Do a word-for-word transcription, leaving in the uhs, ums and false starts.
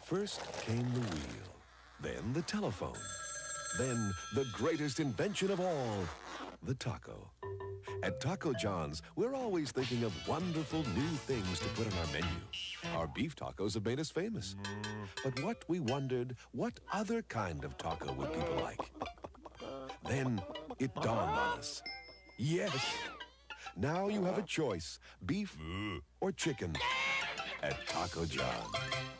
First came the wheel, then the telephone, then the greatest invention of all, the taco. At Taco John's, we're always thinking of wonderful new things to put on our menu. Our beef tacos have made us famous. But what we wondered, what other kind of taco would people like? Then it dawned on us. Yes! Now you have a choice, beef or chicken at Taco John.